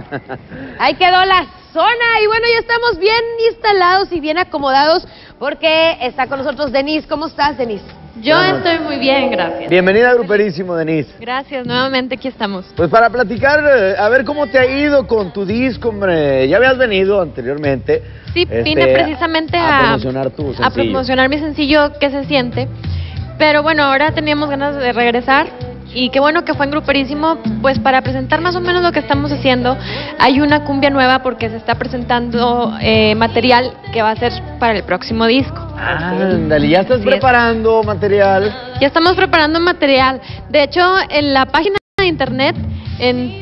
Ahí quedó la zona y bueno, ya estamos bien instalados y bien acomodados porque está con nosotros Denise. ¿Cómo estás, Denise? Yo estoy muy bien, gracias. Bienvenida a Gruperísimo, Denise. Gracias, nuevamente aquí estamos. Pues para platicar, a ver cómo te ha ido con tu disco, hombre. Ya habías venido anteriormente. Sí, vine precisamente a promocionar tu sencillo. A promocionar mi sencillo, ¿Qué se siente? Pero bueno, ahora teníamos ganas de regresar y qué bueno que fue en Gruperísimo, pues para presentar más o menos lo que estamos haciendo. Hay una cumbia nueva porque se está presentando material que va a ser para el próximo disco. Ándale, ¿ya estás preparando material? Ya estamos preparando material. De hecho, en la página de internet, en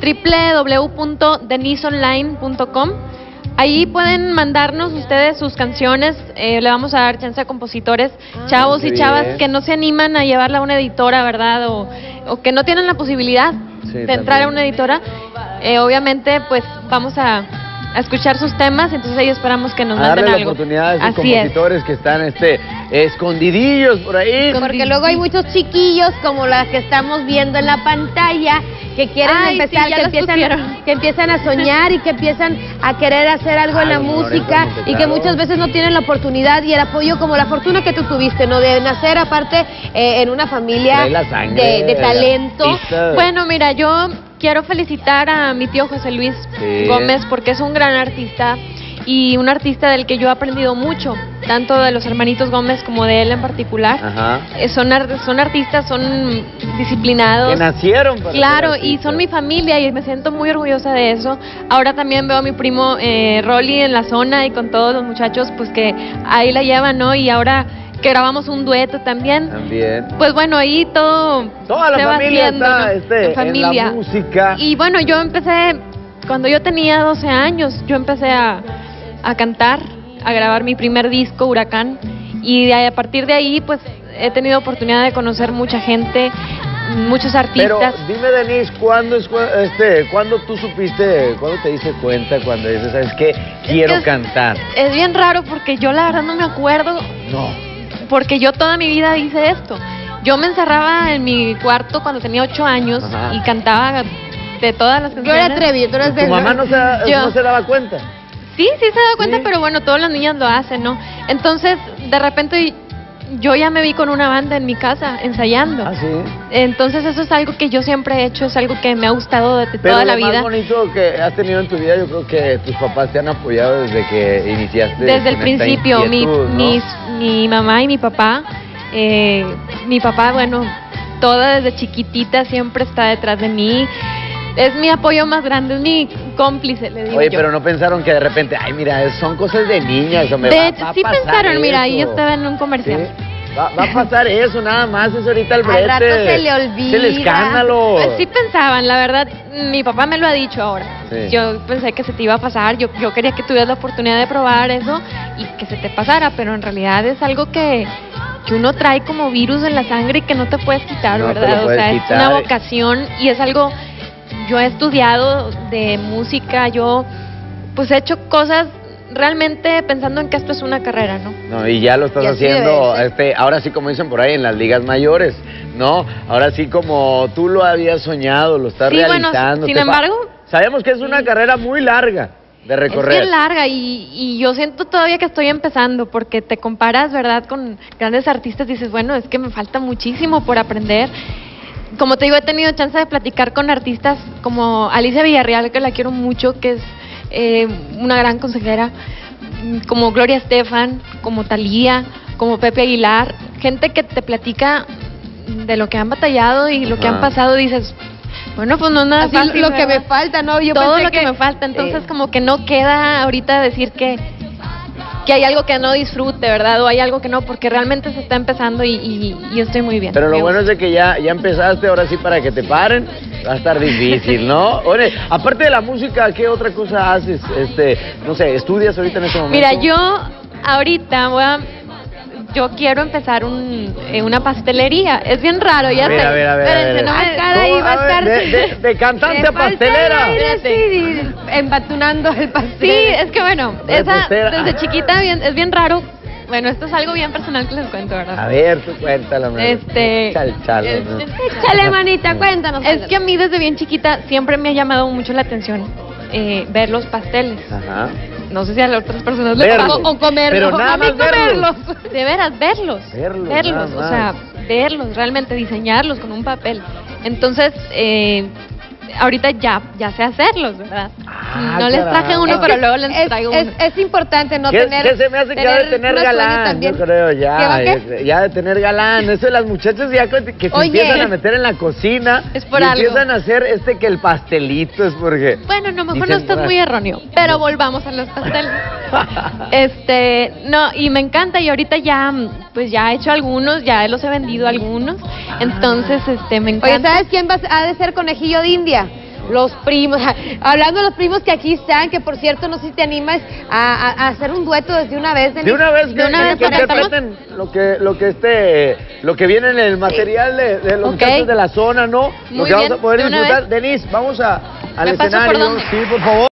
www.deniseonline.com, ahí pueden mandarnos ustedes sus canciones, le vamos a dar chance a compositores, chavos y chavas que no se animan a llevarla a una editora, ¿verdad? O que no tienen la posibilidad de entrar a una editora. Obviamente, pues vamos a escuchar sus temas, entonces ahí esperamos que nos manden algo. La oportunidad a esos compositores que están escondidillos por ahí. Porque luego hay muchos chiquillos como las que estamos viendo en la pantalla que quieren empezar, que empiezan a soñar y que empiezan a querer hacer algo en la música y que muchas veces no tienen la oportunidad y el apoyo como la fortuna que tú tuviste, ¿no? De nacer aparte en una familia de talento. Bueno, mira, yo quiero felicitar a mi tío José Luis Gómez porque es un gran artista y un artista del que yo he aprendido mucho, tanto de los hermanitos Gómez como de él en particular. Son artistas, son disciplinados. Que nacieron para claro, y son mi familia y me siento muy orgullosa de eso. Ahora también veo a mi primo Rolly en la zona y con todos los muchachos pues que ahí la llevan, ¿no? Y ahora que grabamos un dueto también. Pues bueno, ahí toda la se familia va haciendo, está en familia. En la música. Y bueno, yo empecé, cuando yo tenía 12 años, yo empecé a cantar, a grabar mi primer disco, Huracán, y a partir de ahí, pues, he tenido oportunidad de conocer mucha gente, muchos artistas. Pero dime, Denise, ¿cuándo tú supiste, cuándo te diste cuenta, cuando dices, ¿sabes qué? Quiero cantar. Es bien raro porque yo la verdad no me acuerdo. No. Porque yo toda mi vida hice esto. Yo me encerraba en mi cuarto cuando tenía 8 años y cantaba de todas las canciones. Yo era Trevi, tú eras ¿Tu mamá no se daba cuenta? Sí, se daba cuenta, pero bueno, todas las niñas lo hacen, ¿no? Entonces, de repente, yo ya me vi con una banda en mi casa, ensayando. ¿Sí? Entonces, eso es algo que yo siempre he hecho, es algo que me ha gustado desde toda la vida. Pero lo más bonito que has tenido en tu vida, yo creo que tus papás te han apoyado desde que iniciaste. Desde el principio, mi mamá y mi papá. Mi papá, bueno, toda desde chiquitita siempre está detrás de mí. Es mi apoyo más grande, es mi cómplice, le digo. Oye, pero no pensaron que de repente, ay, mira, son cosas de niñas. De hecho, sí pensaron, mira, ahí yo estaba en un comercial. ¿Sí? Va a pasar eso, nada más, es ahorita el brete. Al rato se le olvida. Es el escándalo. Pues sí pensaban, la verdad, mi papá me lo ha dicho ahora. Yo pensé que se te iba a pasar, yo quería que tuvieras la oportunidad de probar eso y que se te pasara, pero en realidad es algo que uno trae como virus en la sangre y que no te puedes quitar, ¿verdad? O sea, es una vocación y es algo. Yo he estudiado de música, yo pues he hecho cosas realmente pensando en que esto es una carrera, ¿no? No, y ya lo estás haciendo, ahora sí como dicen por ahí, en las ligas mayores, ¿no? Ahora sí como tú lo habías soñado, lo estás realizando. Bueno, sin embargo. Sabemos que es una carrera muy larga de recorrer. Es bien larga y yo siento todavía que estoy empezando porque te comparas, ¿verdad? Con grandes artistas, dices, bueno, es que me falta muchísimo por aprender. Como te digo, he tenido chance de platicar con artistas como Alicia Villarreal, que la quiero mucho, que es una gran consejera, como Gloria Estefan, como Thalía, como Pepe Aguilar, gente que te platica de lo que han batallado y lo que han pasado, dices, bueno, pues no es nada fácil, lo que me falta, ¿no? Yo todo lo que me falta, entonces como que no queda ahorita decir que hay algo que no disfrute, ¿verdad? O hay algo que no, porque realmente se está empezando y yo estoy muy bien. Pero lo bueno es de que ya empezaste, ahora sí, para que te paren, va a estar difícil, ¿no? Oye, aparte de la música, ¿qué otra cosa haces? No sé, ¿estudias ahorita en este momento? Mira, yo ahorita yo quiero empezar una pastelería. Es bien raro, ya sé. A ver. Espérense, no me ahí va a estar de cantante a pastelera. Sí, embatunando el pastel. Sí, es que bueno, desde chiquita es bien raro. Bueno, esto es algo bien personal que les cuento, ¿verdad? A ver, tú cuéntala, Échale, manita, cuéntanos. Es que a mí desde bien chiquita siempre me ha llamado mucho la atención ver los pasteles. Ajá. No sé si a las otras personas les Verlos. pasa. O comerlos. Pero nada A mí más verlos. De veras, verlos. Verlos, O sea, verlos, realmente diseñarlos con un papel. Entonces, ahorita ya sé hacerlos, ¿verdad? No les traje uno, pero luego les traigo uno. Es importante no tener... ¿Qué se me hace que ha de tener galán? Yo creo, ya de tener galán. Eso de las muchachas ya que se empiezan a meter en la cocina es por y algo. empiezan a hacer que el pastelito es porque... Bueno, no, mejor no estás muy erróneo, pero volvamos a los pasteles. No, y me encanta, y ahorita ya, pues ya he hecho algunos, ya los he vendido algunos, entonces, me encanta. Oye, ¿sabes quién ha de ser conejillo de India? Los primos, hablando de los primos que aquí están, que por cierto, no sé si te animas a hacer un dueto desde una vez. De una vez, que interpreten lo que viene en el material de los cantos de la zona, ¿no? Lo que vamos a poder disfrutar. Denise, vamos al escenario. Sí, por favor.